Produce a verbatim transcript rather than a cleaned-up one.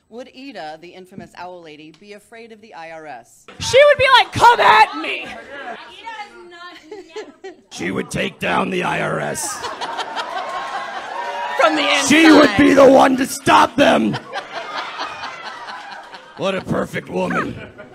Would Ida, the infamous owl lady, be afraid of the I R S? She would be like, come at me! Ida has not never. She would take down the I R S. From the inside. She would be the one to stop them. What a perfect woman.